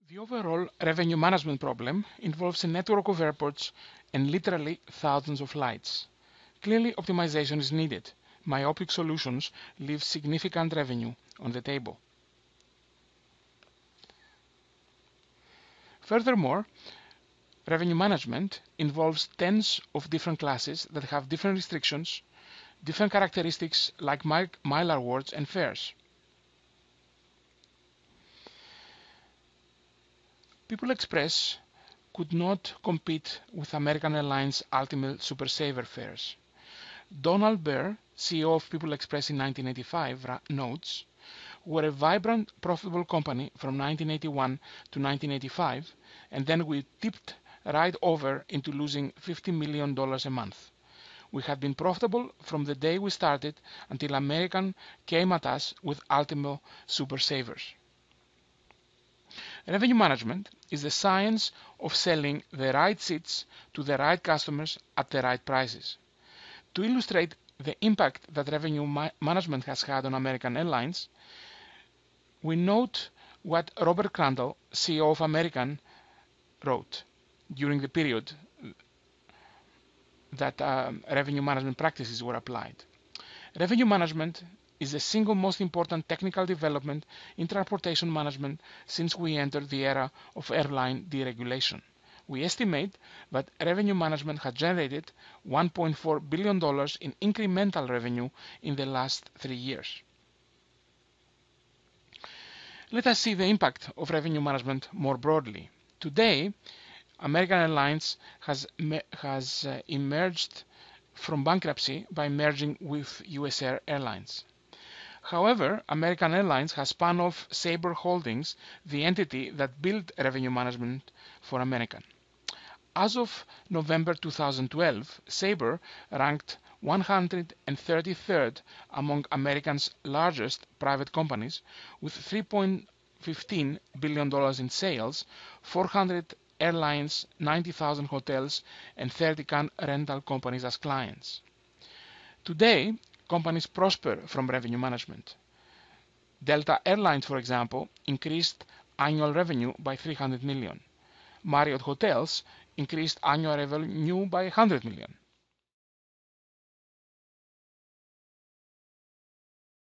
The overall revenue management problem involves a network of airports and literally thousands of flights. Clearly, optimization is needed. Myopic solutions leave significant revenue on the table. Furthermore, revenue management involves tens of different classes that have different restrictions, different characteristics like mile awards and fares. People Express could not compete with American Airlines Ultimate Super Saver fares. Donald Bear, CEO of People Express in 1985, notes, "We're a vibrant, profitable company from 1981 to 1985, and then we tipped right over into losing $50 million a month. We had been profitable from the day we started until American came at us with Ultimate Super Savers." Revenue management is the science of selling the right seats to the right customers at the right prices. To illustrate the impact that revenue management has had on American Airlines, we note what Robert Crandall, CEO of American, wrote during the period that revenue management practices were applied. Revenue management is the single most important technical development in transportation management since we entered the era of airline deregulation. We estimate that revenue management has generated $1.4 billion in incremental revenue in the last 3 years. Let us see the impact of revenue management more broadly. Today, American Airlines has emerged from bankruptcy by merging with US Airlines. However, American Airlines has spun off Sabre Holdings, the entity that built revenue management for American. As of November 2012, Sabre ranked 133rd among America's largest private companies with $3.15 billion in sales, 400 airlines, 90,000 hotels, and 30 car rental companies as clients. Today, companies prosper from revenue management. Delta Airlines, for example, increased annual revenue by $300 million. Marriott Hotels increased annual revenue by $100 million.